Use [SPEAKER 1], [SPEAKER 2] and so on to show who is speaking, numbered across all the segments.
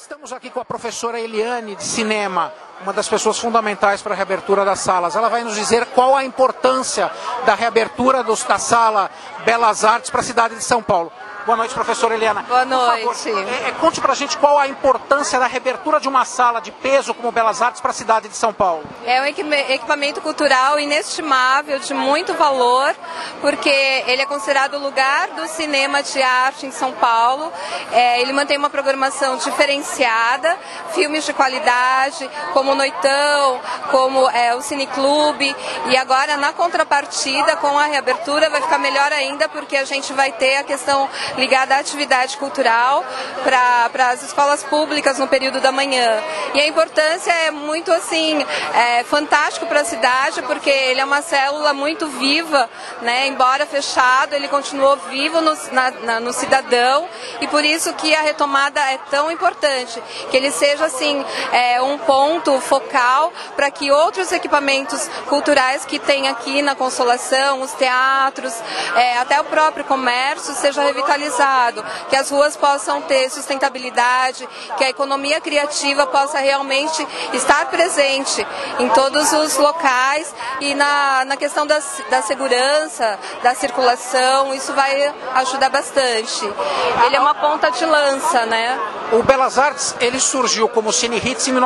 [SPEAKER 1] Estamos aqui com a professora Eliane de cinema, uma das pessoas fundamentais para a reabertura das salas. Ela vai nos dizer qual a importância da reabertura da sala Belas Artes para a cidade de São Paulo. Boa noite, professora Eliana.
[SPEAKER 2] Boa noite.
[SPEAKER 1] Por favor, conte pra gente qual a importância da reabertura de uma sala de peso como Belas Artes para a cidade de São Paulo.
[SPEAKER 2] É um equipamento cultural inestimável, de muito valor, porque ele é considerado o lugar do cinema de arte em São Paulo. Ele mantém uma programação diferenciada, filmes de qualidade, como o Noitão, como o Cineclube. E agora, na contrapartida, com a reabertura, vai ficar melhor ainda, porque a gente vai ter a questão ligada à atividade cultural para as escolas públicas no período da manhã. E a importância é muito assim, fantástico para a cidade, porque ele é uma célula muito viva, né? Embora fechado, ele continuou vivo no cidadão, e por isso que a retomada é tão importante, que ele seja assim, um ponto focal para que outros equipamentos culturais que tem aqui na Consolação, os teatros, até o próprio comércio seja revitalizado, que as ruas possam ter sustentabilidade, que a economia criativa possa realmente estar presente em todos os locais, e na questão da segurança, da circulação, isso vai ajudar bastante. Ele é uma ponta de lança, né?
[SPEAKER 1] O Belas Artes, ele surgiu como Cine Hits em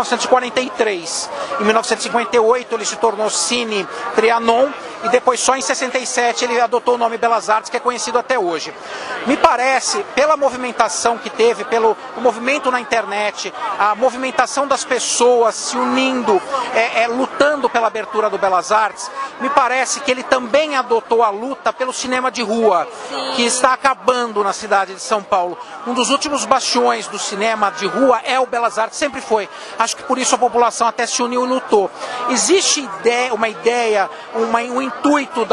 [SPEAKER 1] 1943. Em 1958 ele se tornou Cine Trianon, e depois só em 67 ele adotou o nome Belas Artes, que é conhecido até hoje. Me parece, pela movimentação que teve, pelo movimento na internet, a movimentação das pessoas se unindo, lutando pela abertura do Belas Artes, me parece que ele também adotou a luta pelo cinema de rua, que está acabando na cidade de São Paulo. Um dos últimos bastiões do cinema de rua é o Belas Artes, sempre foi. Acho que por isso a população até se uniu e lutou. Existe uma ideia, um intuito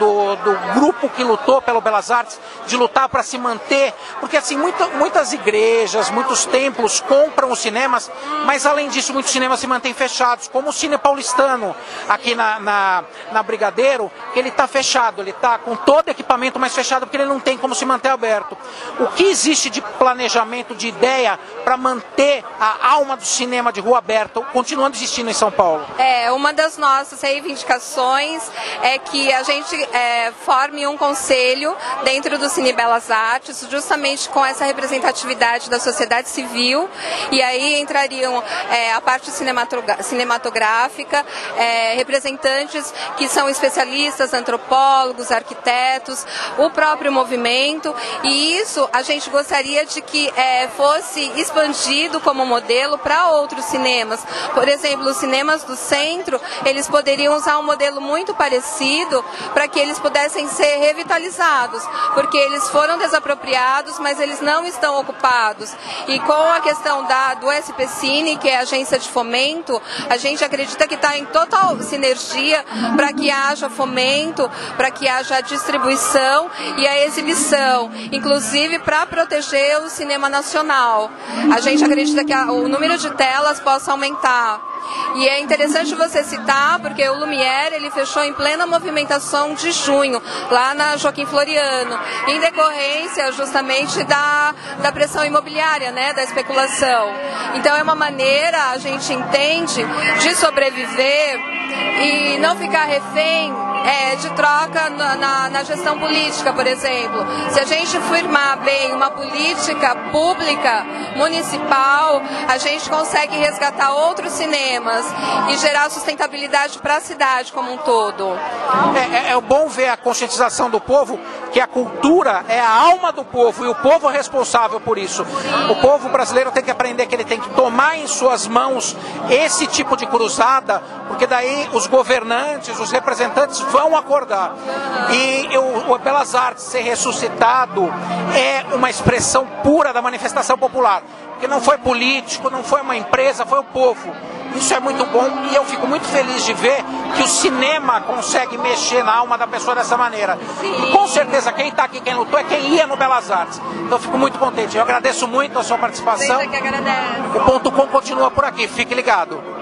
[SPEAKER 1] do grupo que lutou pelo Belas Artes de lutar para se manter, porque assim, muitas igrejas, muitos templos compram os cinemas, mas além disso muitos cinemas se mantêm fechados, como o Cine Paulistano aqui na Brigadeiro, que ele está fechado, ele está com todo equipamento, mas fechado porque ele não tem como se manter aberto. O que existe de planejamento, de ideia para manter a alma do cinema de rua aberto, continuando existindo em São Paulo?
[SPEAKER 2] Uma das nossas reivindicações é que a gente forme um conselho dentro do Cine Belas Artes, justamente com essa representatividade da sociedade civil, e aí entrariam a parte cinematográfica, representantes que são especialistas, antropólogos, arquitetos, o próprio movimento, e isso a gente gostaria de que fosse expandido como modelo para outros cinemas. Por exemplo, os cinemas do centro, eles poderiam usar um modelo muito parecido para que eles pudessem ser revitalizados, porque eles foram desapropriados, mas eles não estão ocupados. E com a questão do SPCine, que é a agência de fomento, a gente acredita que está em total sinergia para que haja fomento, para que haja a distribuição e a exibição, inclusive para proteger o cinema nacional. A gente acredita que o número de telas possa aumentar. E é interessante você citar, porque o Lumière, ele fechou em plena movimentação de junho, lá na Joaquim Floriano, em decorrência justamente da pressão imobiliária, né, da especulação. Então é uma maneira, a gente entende, de sobreviver e não ficar refém de troca na gestão política, por exemplo. Se a gente firmar bem uma política pública, municipal, a gente consegue resgatar outros cinemas e gerar sustentabilidade para a cidade como um todo.
[SPEAKER 1] É bom ver a conscientização do povo, que a cultura é a alma do povo e o povo é responsável por isso. O povo brasileiro tem que aprender que ele tem que tomar em suas mãos esse tipo de cruzada, porque daí os governantes, os representantes vão acordar. E o Belas Artes ser ressuscitado é uma expressão pura da manifestação popular, porque não foi político, não foi uma empresa, foi o povo. Isso é muito bom e eu fico muito feliz de ver que o cinema consegue mexer na alma da pessoa dessa maneira. E com certeza quem está aqui, quem lutou, é quem ia no Belas Artes. Então eu fico muito contente. Eu agradeço muito a sua participação.
[SPEAKER 2] Você que agradece.
[SPEAKER 1] O Ponto Com continua por aqui. Fique ligado.